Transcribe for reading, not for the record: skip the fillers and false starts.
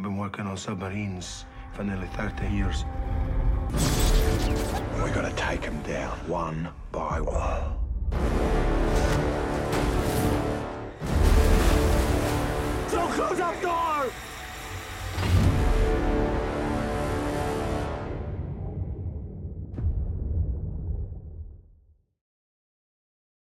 I've been working on submarines for nearly 30 years. We're gonna take them down one by one. Don't close that door!